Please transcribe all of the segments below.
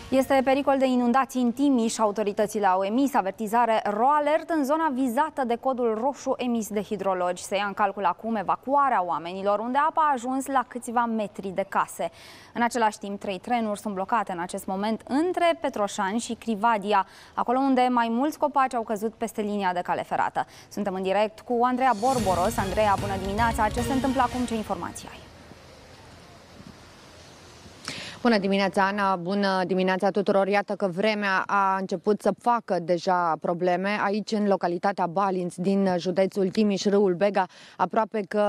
Este pericol de inundații în Timiș. Autoritățile au emis avertizare ro-alert în zona vizată de codul roșu emis de hidrologi. Se ia în calcul acum evacuarea oamenilor, unde apa a ajuns la câțiva metri de case. În același timp, 3 trenuri sunt blocate în acest moment între Petroșani și Crivadia, acolo unde mai mulți copaci au căzut peste linia de cale ferată. Suntem în direct cu Andreea Borboros. Andreea, bună dimineața! Ce se întâmplă acum? Ce informații ai? Bună dimineața, Ana! Bună dimineața tuturor! Iată că vremea a început să facă deja probleme aici în localitatea Balinț din județul Timiș, râul Bega, aproape că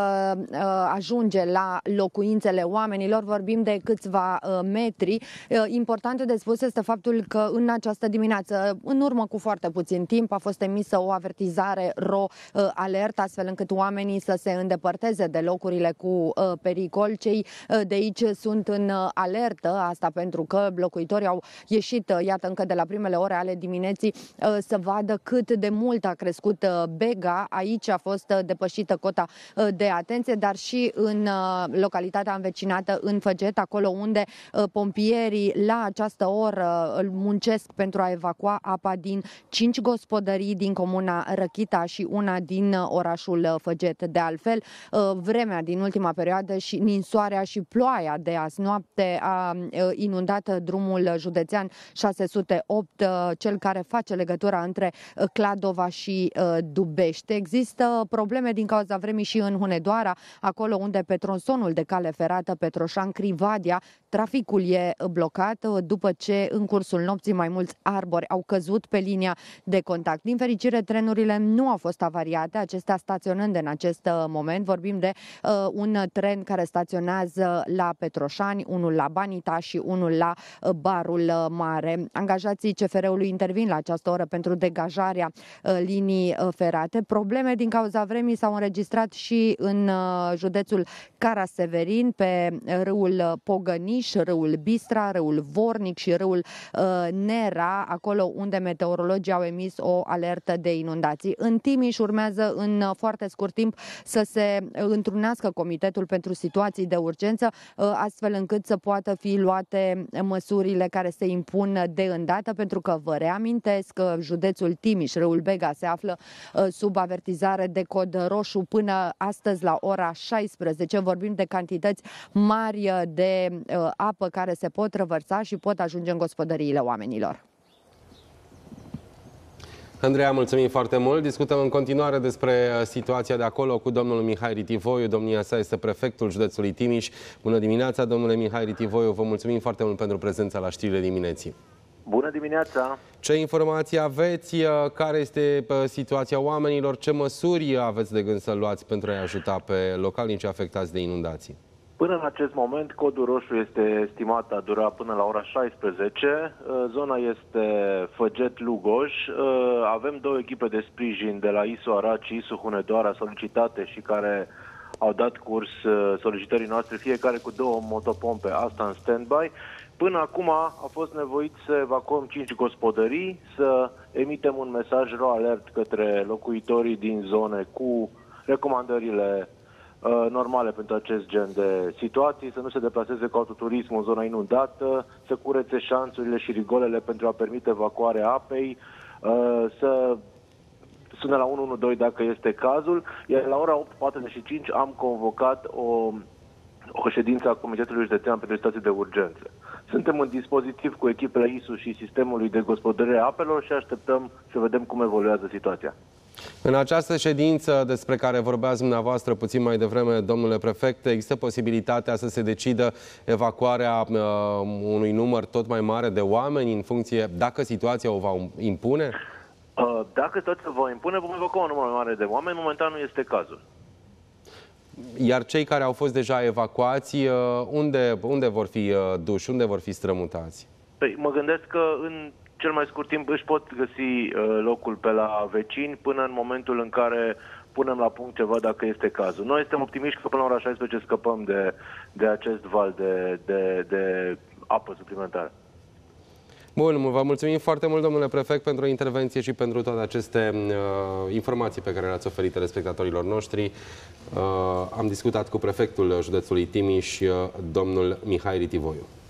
ajunge la locuințele oamenilor. Vorbim de câțiva metri. Important de spus este faptul că în această dimineață, în urmă cu foarte puțin timp, a fost emisă o avertizare ro-alert, astfel încât oamenii să se îndepărteze de locurile cu pericol. Cei de aici sunt în alertă. Asta pentru că locuitorii au ieșit, iată, încă de la primele ore ale dimineții să vadă cât de mult a crescut Bega. Aici a fost depășită cota de atenție, dar și în localitatea învecinată, în Făget, acolo unde pompierii la această oră muncesc pentru a evacua apa din 5 gospodării din comuna Răchita și una din orașul Făget. De altfel, vremea din ultima perioadă și ninsoarea și ploaia de azi noapte a inundat drumul județean 608, cel care face legătura între Cladova și Dubești. Există probleme din cauza vremii și în Hunedoara, acolo unde pe tronsonul de cale ferată Petroșan-Crivadia, traficul e blocat după ce în cursul nopții mai mulți arbori au căzut pe linia de contact. Din fericire, trenurile nu au fost avariate, acestea staționând în acest moment. Vorbim de un tren care staționează la Petroșani, unul la Banita și unul la Barul Mare. Angajații CFR-ului intervin la această oră pentru degajarea linii ferate. Probleme din cauza vremii s-au înregistrat și în județul Caraseverin, pe râul Pogăniș, râul Bistra, râul Vornic și râul Nera, acolo unde meteorologii au emis o alertă de inundații. În Timiș urmează în foarte scurt timp să se întrunească Comitetul pentru Situații de Urgență, astfel încât să poată fi luate măsurile care se impun de îndată, pentru că vă reamintesc că județul Timiș, râul Bega, se află sub avertizare de cod roșu până astăzi la ora 16. Vorbim de cantități mari de apă care se pot revărsa și pot ajunge în gospodăriile oamenilor. Andreea, mulțumim foarte mult. Discutăm în continuare despre situația de acolo cu domnul Mihai Ritivoiu. Domnia sa este prefectul județului Timiș. Bună dimineața, domnule Mihai Ritivoiu. Vă mulțumim foarte mult pentru prezența la știrile dimineții. Bună dimineața! Ce informații aveți? Care este situația oamenilor? Ce măsuri aveți de gând să luați pentru a-i ajuta pe localnicii afectați de inundații? Până în acest moment, codul roșu este estimat a dura până la ora 16. Zona este Făget-Lugoj. Avem 2 echipe de sprijin de la ISU Arad și ISU Hunedoara solicitate și care au dat curs solicitării noastre, fiecare cu 2 motopompe, asta în stand-by. Până acum a fost nevoit să evacuăm 5 gospodării, să emitem un mesaj ro-alert către locuitorii din zone cu recomandările normale pentru acest gen de situații, să nu se deplaseze cu autoturismul în zona inundată, să curețe șanțurile și rigolele pentru a permite evacuarea apei, să sune la 112 dacă este cazul, iar la ora 8:45 am convocat o ședință a Comitetului Județean pentru Situații de Urgență. Suntem în dispozitiv cu echipele ISU și sistemului de gospodărire a apelor și așteptăm să vedem cum evoluează situația. În această ședință despre care vorbeați dumneavoastră puțin mai devreme, domnule prefect, există posibilitatea să se decidă evacuarea unui număr tot mai mare de oameni în funcție, dacă situația o va impune? Dacă situația va impune, vom evacua un număr mai mare de oameni. Momentan nu este cazul. Iar cei care au fost deja evacuați, unde vor fi duși, unde vor fi strămutați? Păi, mă gândesc că în cel mai scurt timp își pot găsi locul pe la vecini până în momentul în care punem la punct ceva dacă este cazul. Noi suntem optimiști că până la ora 16 scăpăm de acest val de apă suplimentară. Bun, vă mulțumim foarte mult, domnule prefect, pentru intervenție și pentru toate aceste informații pe care le-ați oferit telespectatorilor noștri. Am discutat cu prefectul județului Timiș, domnul Mihai Ritivoiu.